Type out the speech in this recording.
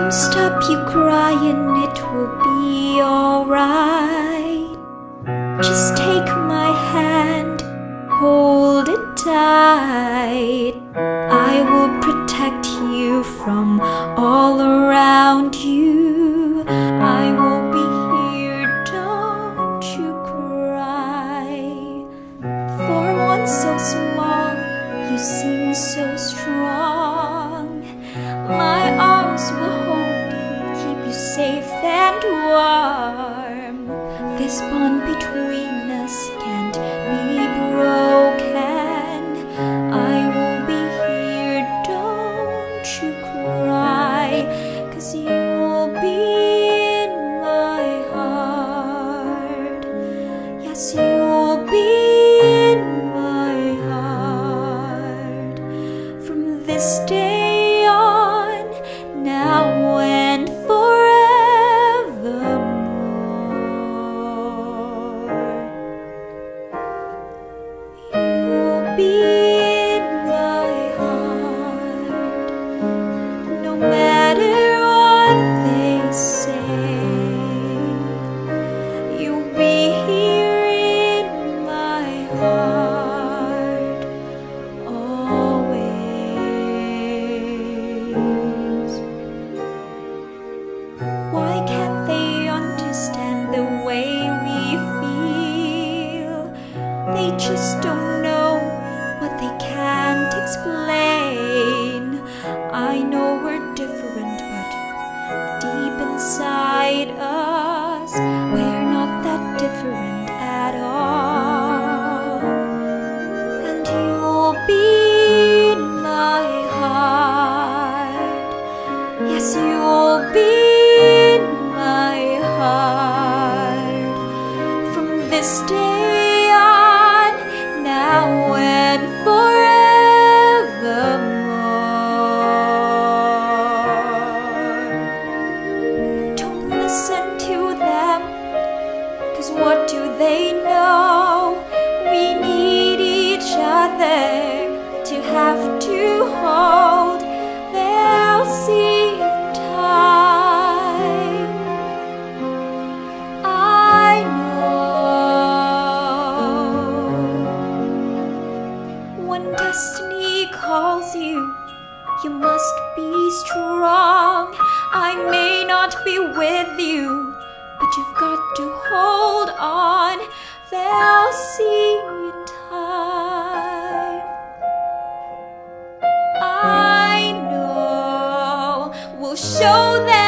Don't stop you crying, it will be alright. Just take my hand, hold it tight. I will protect you from all around you. I will be here, don't you cry. For one so small, you seem so strong. My arms will hold you, keep you safe and warm. This bond between us can't be broken. I will be here, don't you cry, 'cause you'll be in my heart. Yes, you'll be in my heart. From this day on, now and forevermore, you'll be in my heart. No matter what they say, you'll be here in my heart always. Why can't they understand the way we feel? They just don't know what they can't explain. I know we're different, but deep inside us, we're not that different at all. And you'll be in my heart. Yes, you'll be in my heart. From this day on, now and forevermore. Don't listen to them, 'cause what do they know? We need each other to have to hold. They'll see in time. I know when destiny calls you, you must be strong. I may not be with you, but you've got to hold on. They'll see in time. I know we'll show them